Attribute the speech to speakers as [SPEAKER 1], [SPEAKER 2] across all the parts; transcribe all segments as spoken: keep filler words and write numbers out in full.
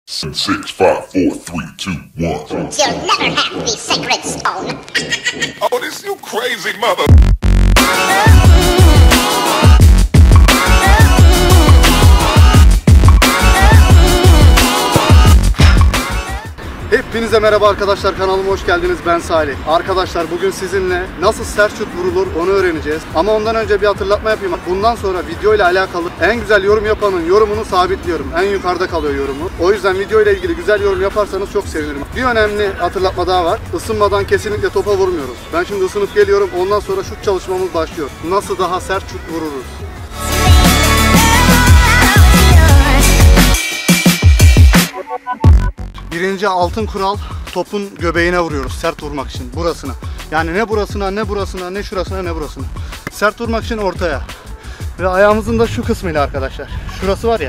[SPEAKER 1] Six, five, four, three, two, one.
[SPEAKER 2] You'll never have the sacred stone.
[SPEAKER 1] Oh, this you crazy mother.
[SPEAKER 3] Hepinize merhaba arkadaşlar, kanalıma hoş geldiniz. Ben Salih. Arkadaşlar bugün sizinle nasıl sert şut vurulur onu öğreneceğiz. Ama ondan önce bir hatırlatma yapayım. Bundan sonra video ile alakalı en güzel yorum yapanın yorumunu sabitliyorum. En yukarıda kalıyor yorumu. O yüzden video ile ilgili güzel yorum yaparsanız çok sevinirim. Bir önemli hatırlatma daha var. Isınmadan kesinlikle topa vurmuyoruz. Ben şimdi ısınıp geliyorum. Ondan sonra şut çalışmamız başlıyor. Nasıl daha sert şut vururuz? Birinci altın kural, topun göbeğine vuruyoruz sert vurmak için, burasına. Yani ne burasına, ne burasına, ne şurasına, ne burasına. Sert vurmak için ortaya. Ve ayağımızın da şu kısmıyla arkadaşlar. Şurası var ya.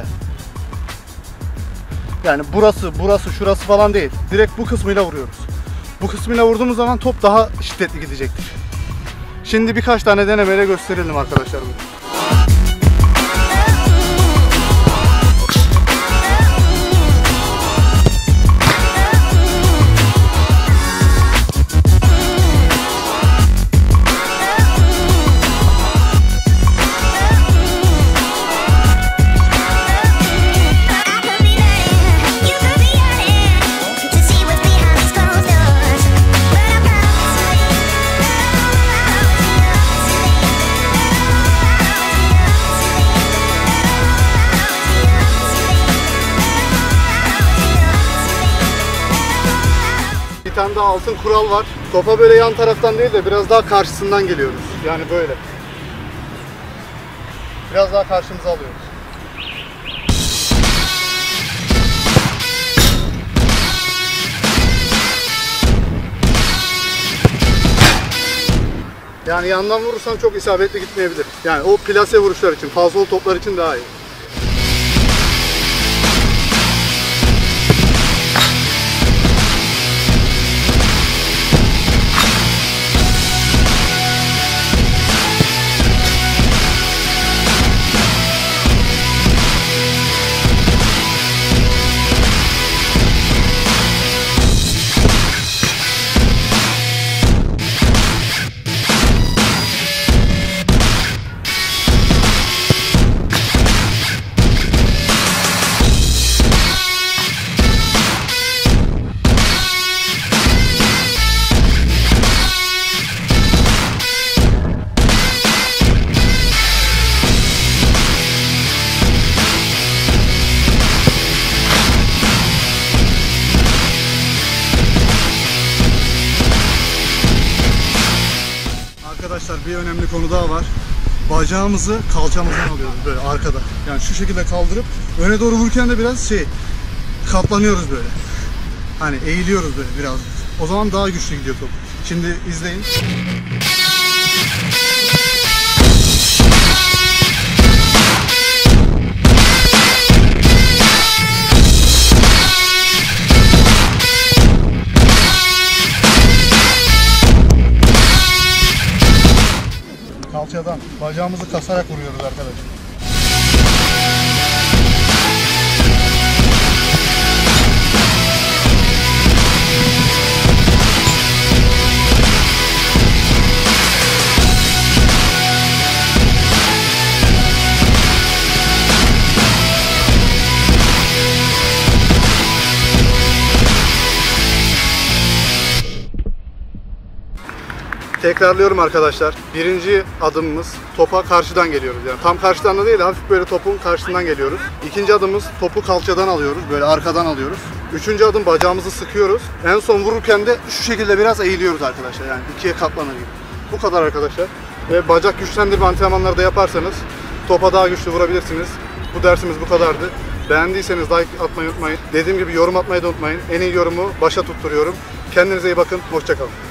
[SPEAKER 3] Yani burası, burası, şurası falan değil. Direkt bu kısmıyla vuruyoruz. Bu kısmıyla vurduğumuz zaman top daha şiddetli gidecektir. Şimdi birkaç tane denemeyle gösterelim arkadaşlar bunu. Bir tane daha altın kural var. Topa böyle yan taraftan değil de biraz daha karşısından geliyoruz. Yani böyle. Biraz daha karşımıza alıyoruz. Yani yandan vurursan çok isabetli gitmeyebilir. Yani o plase vuruşlar için, fazla toplar için daha iyi. Arkadaşlar bir önemli konu daha var. Bacağımızı kalçamızdan alıyoruz böyle arkada. Yani şu şekilde kaldırıp öne doğru vururken de biraz şey katlanıyoruz böyle. Hani eğiliyoruz böyle biraz. O zaman daha güçlü gidiyor top. Şimdi izleyin. Kalçadan bacağımızı kasarak vuruyoruz arkadaşlar. Tekrarlıyorum arkadaşlar. Birinci adımımız topa karşıdan geliyoruz. Yani tam karşıdan da değil, hafif böyle topun karşısından geliyoruz. İkinci adımımız topu kalçadan alıyoruz. Böyle arkadan alıyoruz. Üçüncü adım bacağımızı sıkıyoruz. En son vururken de şu şekilde biraz eğiliyoruz arkadaşlar. Yani ikiye katlanır gibi. Bu kadar arkadaşlar. Ve bacak güçlendirme antrenmanları da yaparsanız topa daha güçlü vurabilirsiniz. Bu dersimiz bu kadardı. Beğendiyseniz like atmayı unutmayın. Dediğim gibi yorum atmayı da unutmayın. En iyi yorumu başa tutturuyorum. Kendinize iyi bakın. Hoşça kalın.